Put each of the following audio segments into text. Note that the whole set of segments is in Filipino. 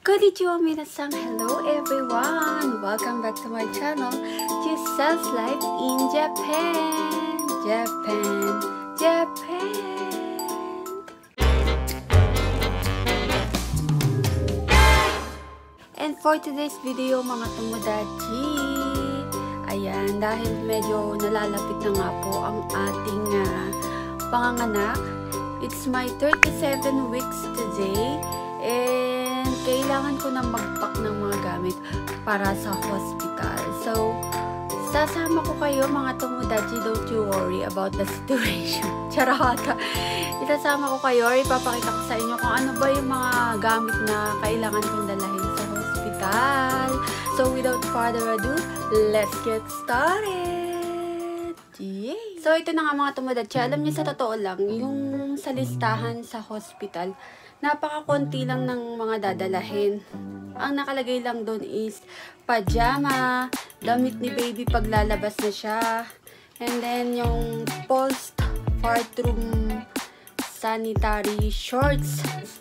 Konnichiwa minasan, hello everyone! Welcome back to my channel, Giselle's Life in Japan! Japan! And for today's video mga tomodachi, ayan, dahil medyo nalalapit na nga po ang ating panganganak. It's my 37 weeks today. And kailangan ko na mag-pack ng mga gamit para sa hospital. So, sasama ko kayo mga tomodachi, don't you worry about the situation. Charot! Isasama ko kayo, ipapakita ko sa inyo kung ano ba yung mga gamit na kailangan kong dalahin sa hospital. So, without further ado, let's get started! Yay! So, ito na nga mga tomodachi. Alam niyo, sa totoo lang, yung sa listahan sa hospital, napaka-konti lang ng mga dadalahin. Ang nakalagay lang doon is pajama, damit ni baby paglalabas na siya, and then yung post-partum sanitary shorts,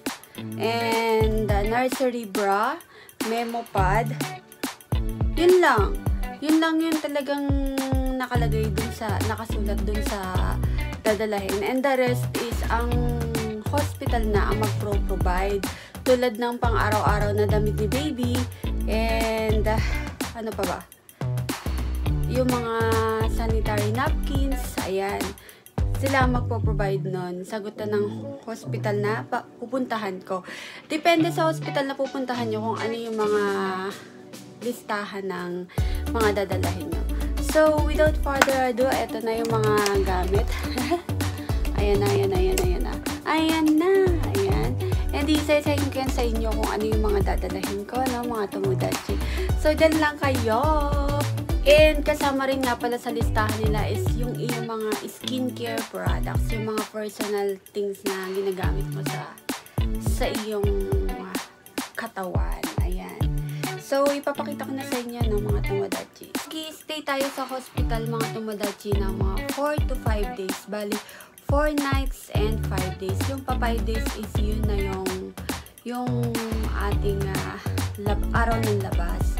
and nursery bra, memo pad. Yun lang. Yun lang yun talagang nakalagay dun sa, nakasulat dun sa dadalahin. And the rest is ang hospital na ang magpro-provide. Tulad ng pang-araw-araw na damit ni baby. And, ano pa ba? Yung mga sanitary napkins. Ayan. Sila ang magpo-provide nun. Sagutan ng hospital na pupuntahan ko. Depende sa hospital na pupuntahan nyo kung ano yung mga listahan ng mga dadalahin nyo. So, without further ado, eto na yung mga gamit. Ayan na. Ayan. And isa-isahin ko yan sa inyo kung ano yung mga dadalahin ko, no, mga tomodachi. So, dyan lang kayo. And kasama rin nga pala sa listahan nila is yung iyong mga skincare products, yung mga personal things na ginagamit mo sa iyong katawan. Ayan. So, ipapakita ko na sa inyo, no, mga tomodachi. Stay tayo sa hospital, mga tomodachi, na mga 4 to 5 days. Bali, 4 nights and 5 days. Yung pa 5 days is yun na yung ating araw ng labas.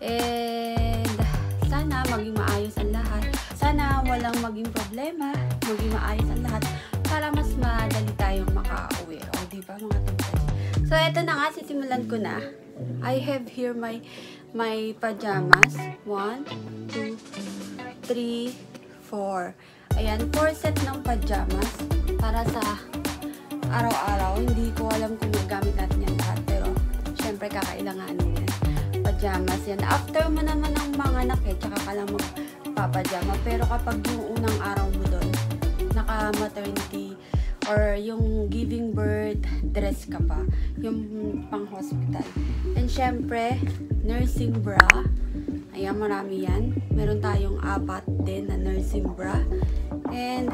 And sana maging maayos ang lahat. Sana walang maging problema. Maging maayos ang lahat para mas madali tayong makauwi. O, diba mga tomodachi? So, eto na nga. Sisimulan ko na. I have here my pajamas. 1, 2, 3, 4. Ayan, 4 set ng pajamas para sa araw-araw. Hindi ko alam kung magamit natin yan lahat, pero syempre kakailanganin yan. Pajamas yan. After mo naman ng mga anak tsaka ka lang magpapajama. Pero kapag yung unang araw mo doon, naka-maternity or yung giving birth, dress ka pa. Yung pang-hospital. And syempre, nursing bra. Ayan, marami yan. Meron tayong 4 din na nursing bra. And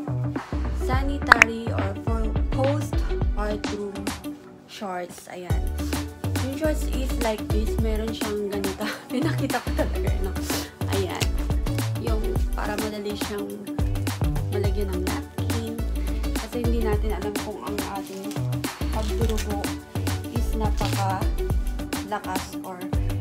sanitary or for post-partum shorts. Ayan. Yung shorts is like this. Meron siyang ganito. Pinakita ko talaga, no? Ayan. Yung para madali siyang malagyan ng napkin. Kasi hindi natin alam kung ang ating pagdurugo is napaka-lakas or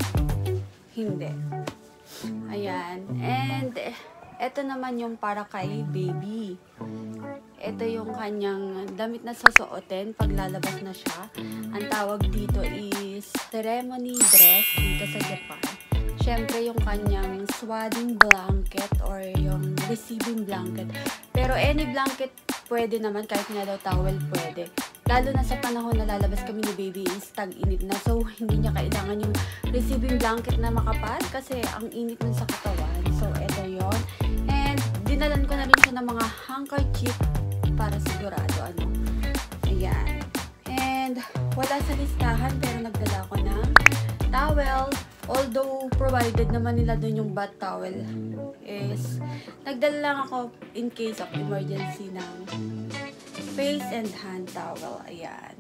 hindi. Ayan. And eto naman yung para kay baby. Ito yung kanyang damit na susuotin pag lalabas na siya. Ang tawag dito is ceremony dress dito sa Japan. Syempre yung kanyang swaddling blanket or yung receiving blanket. Pero any blanket pwede naman, kahit nga daw towel pwede. Lalo na sa panahon na lalabas kami ni baby is tag-init na. So, hindi niya kailangan yung receiving blanket na makapal kasi ang init nun sa katawan. So, eto yon. And, dinalan ko na rin siya ng mga handkerchief para sigurado, ano. Ayan. And, wala sa listahan pero nagdala ko ng towel. Although, provided naman nila dun yung bath towel is, nagdala lang ako in case of emergency ng face and hand towel. Ayan.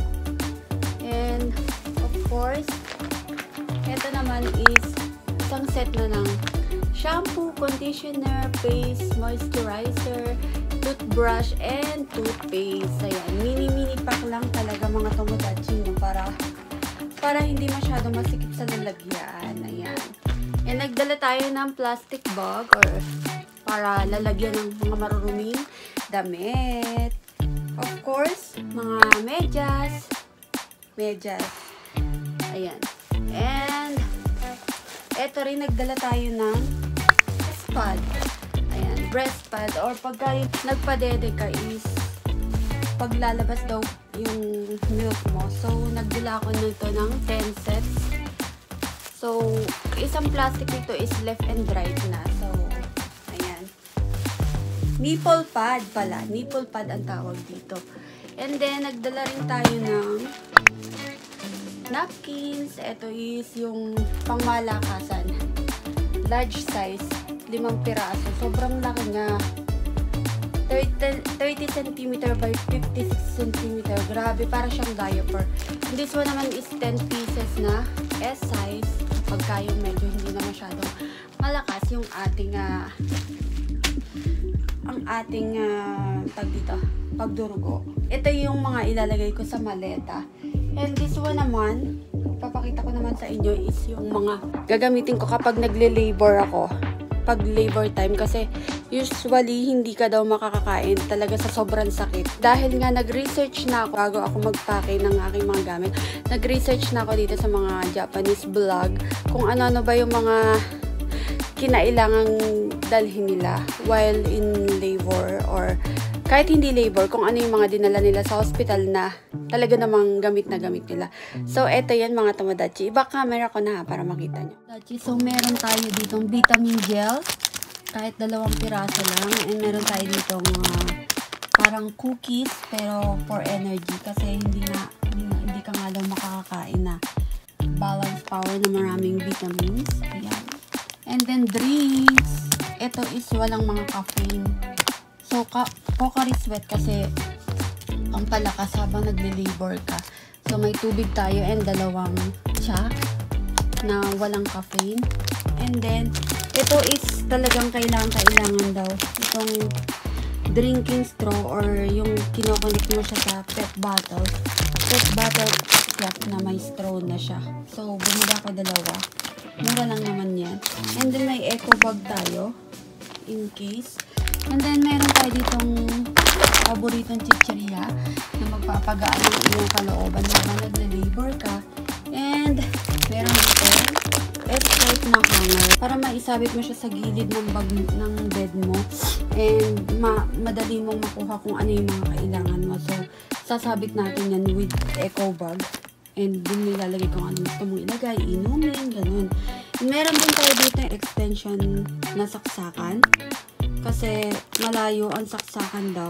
And, of course, ito naman is isang set na ng shampoo, conditioner, face, moisturizer, toothbrush, and toothpaste. Ayan. Mini-mini pack lang talaga mga tomodachi para para hindi masyado masikip sa lalagyan. Ayan. And nagdala tayo ng plastic bag or para lalagyan ng mga maruruming damit. Of course, mga medyas. Ayan. And eto rin, nagdala tayo ng breast pad. Ayan, breast pad. Or pagka nagpadede ka is paglalabas daw yung milk mo. So, nagdala ako nito ng 10 sets. So, isang plastic nito is left and right na. So, ayan. Nipple pad pala. Nipple pad ang tawag dito. And then, nagdala rin tayo ng napkins. Ito is yung pangmalakasan. Large size. 5 piraso. Sobrang laki nga. 30 cm by 56 cm. Grabe, para siyang diaper. This one naman is 10 pieces na S size. Pagka yung medyo hindi na masyadong malakas yung ating tag dito, pagdurugo. Ito yung mga ilalagay ko sa maleta. And this one naman, papakita ko naman sa inyo is yung mga gagamitin ko kapag nagle-labor ako. Pag labor time, kasi usually hindi ka daw makakakain talaga sa sobrang sakit. Dahil nga nag-research na ako bago ako magpake ng aking mga gamit. Nag-research na ako dito sa mga Japanese vlog kung ano-ano ba yung mga kinailangang dalhin nila while in labor or kahit hindi labor, kung ano yung mga dinala nila sa hospital na talaga namang gamit na gamit nila. So, eto yan mga Tomodachi. Iba camera ko na para makita nyo. So, meron tayo ditong vitamin gel. Kahit 2 piraso lang. And meron tayo ditong parang cookies pero for energy. Kasi hindi ka nga daw makakakain na balance power na maraming vitamins. Ayan. And then drinks. Ito is walang mga caffeine. So, Pocari Sweat kasi ang palakas habang nagle-labor ka. So, may tubig tayo and 2 tsa na walang caffeine. And then, ito is talagang kailangan daw. Itong drinking straw or yung kinoconnect mo siya sa pet bottle. Pet bottle cap na may straw na siya. So, bumili ako 2. Mura lang naman yan. And then, may eco bag tayo in case. And then, meron tayo ditong paboritong chichirya na magpapagaan ng iyong kalooban habang nagle-labor ka. And, meron dito S-type na hanger para maisabit mo siya sa gilid ng bag ng bed mo. And, madali mong makuha kung ano yung mga kailangan mo. So, sasabit natin yan with eco bag. And, dun nilalagay kung ano gusto mong ilagay, inumin, ganun. And, meron din tayo dito yung extension na saksakan. Kasi malayo ang saksakan daw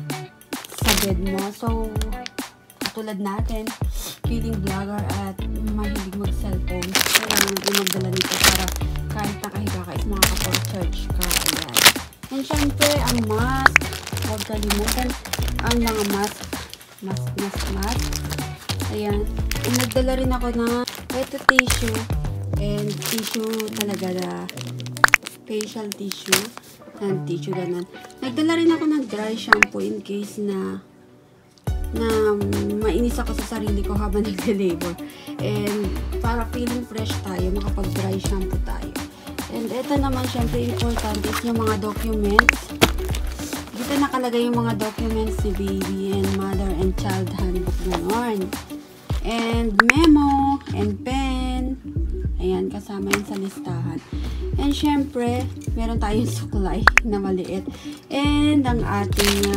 sa bed mo. So, katulad natin, feeling vlogger at mahilig mag-cellphone, kailangan natin magdala nito para kahit nakahiga ka is makaka-church ka. Ayan. And syempre, ang mask. Huwag kalimutan ang mga mask. Ayan. And nagdala rin ako ng ito tissue. And tissue talaga na facial tissue. And tissue ganun. Nagdala rin ako ng dry shampoo in case na mainis ako sa sarili ko habang nagle-labor. And para feeling fresh tayo, makapag-dry shampoo tayo. And ito naman, syempre, important is yung mga documents. Dito nakalagay yung mga documents ni baby and mother and child handbook ganon. And memo and pen. Ayan, kasama yun sa listahan. And syempre, meron tayong suklay na maliit. And ang ating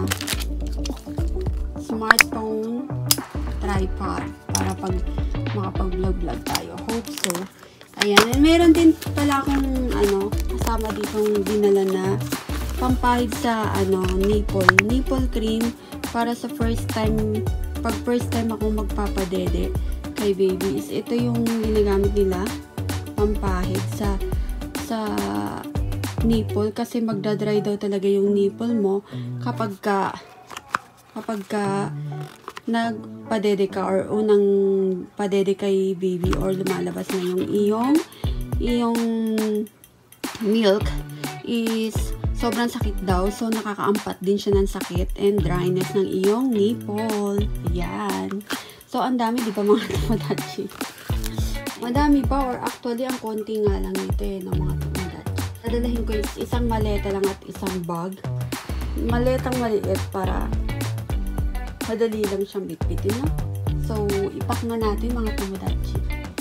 smartphone tripod para pag makapag-vlog tayo. Hope so. Ayan. And meron din pala akong kasama ditong dinala na pampahid sa nipple cream para sa first time akong magpapadede kay baby is ito yung ginagamit nila pampahid sa nipple kasi magdadry daw talaga yung nipple mo kapag ka nagpadede ka or unang padede kay baby or lumalabas na yung iyong milk is sobrang sakit daw. So, nakakaampat din siya ng sakit and dryness ng iyong nipple. Ayan. So, ang dami, di ba mga tomodachi? Madami pa, or actually, ang konti nga lang ito ng mga tomodachi. Dadalahin ko isang maleta lang at isang bag. Maletang maliit para madali lang siyang bitbitin, no? So, ipak na natin mga tomodachi.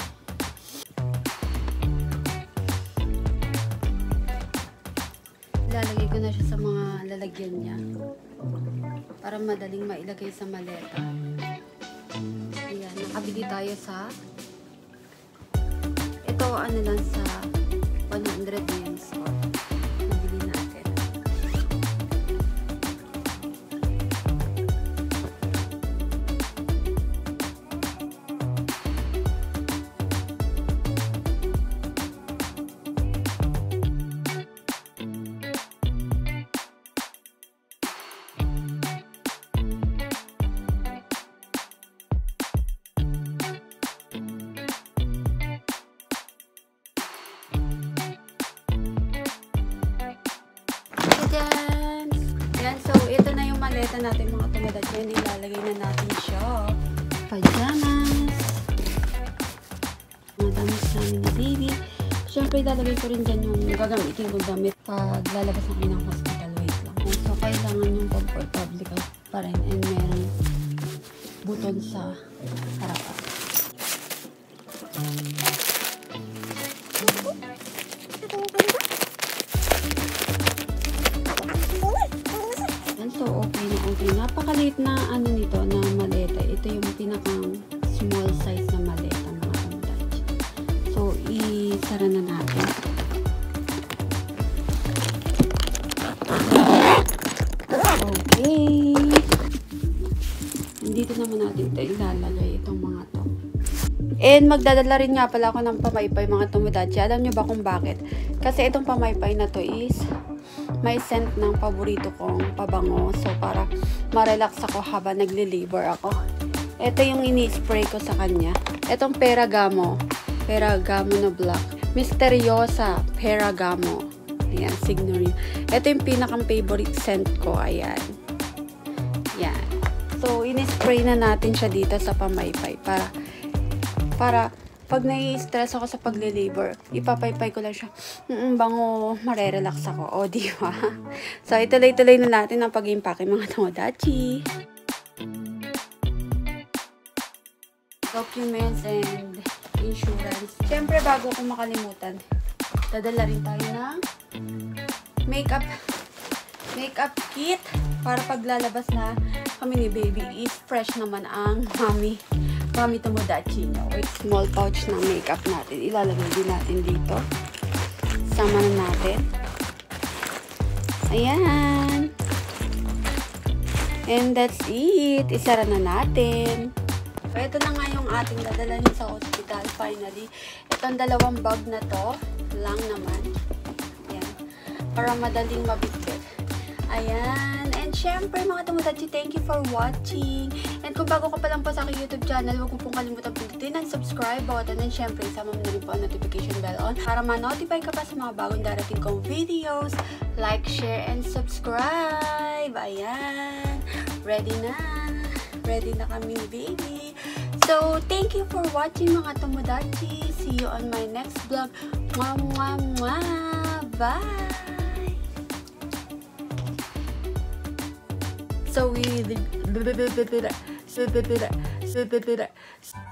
Ilalagay ko na siya sa mga lalagyan niya para madaling mailagay sa maleta. Ayan, nakabili tayo sa ito, ano lang, sa 100 yen. So, nabili natin. Yan, so ito na yung maleta natin mga tomodachi. Yan, ilalagay na natin siya. Pajamas. Mga damit namin ni baby. Siyempre, ilalagay ko rin dyan yung gagamitin kong damit pag lalabas na kayo ng hospital. Wait lang. So, kailangan yung comfortable ka pa rin and meron buton sa harapan. So, okay na okay. Napakaliit na ano nito, na maleta. Ito yung pinakang small size na maleta mga tomodachi. So, isara na natin. Okay. Dito naman natin ito ilalagay itong mga to. And magdadala rin nga pala ako ng pamaypay mga tomodachi. Alam nyo ba kung bakit? Kasi itong pamaypay na to is may scent ng paborito kong pabango. So, para ma-relax ako habang nagli-labor ako. Ito yung ini-spray ko sa kanya. Itong Peragamo. Peragamo na black. Misteriosa Peragamo. Ayan, Signoria. Ito yung pinakang favorite scent ko. Ayan. Ayan. So, ini-spray na natin siya dito sa pamaypay. Para pag nai-stress ako sa pagle-labor, ipapaypay ko lang siya. Bango, marerelax ako. O, diba? So, ituloy-tuloy na natin ang pag-impake mga tomodachi. Documents and insurance. Siyempre, bago ko makalimutan, dadala rin tayo ng makeup kit para paglalabas na kami ni baby is fresh naman ang mami tomodachi niya. Wait, small pouch ng makeup natin. Ilalagay din natin dito. Sama na natin. Ayan. And that's it. Isara na natin. So, ito na nga yung ating dadalhin sa hospital finally. Itong dalawang bag na to lang naman. Ayan. Para madaling mabitbit. Ayan. And syempre mga tomodachi, thank you for watching. And kung bago ka pa lang po sa aking YouTube channel, huwag mo pong kalimutan pindutin ang subscribe button. And syempre, isama mo na rin po ang notification bell on para ma-notify ka pa sa mga bagong darating kong videos. Like, share, and subscribe. Ayan. Ready na. Ready na kami, baby. So, thank you for watching mga tomodachi. See you on my next vlog. Mwah, mwah, mwah. Bye! So we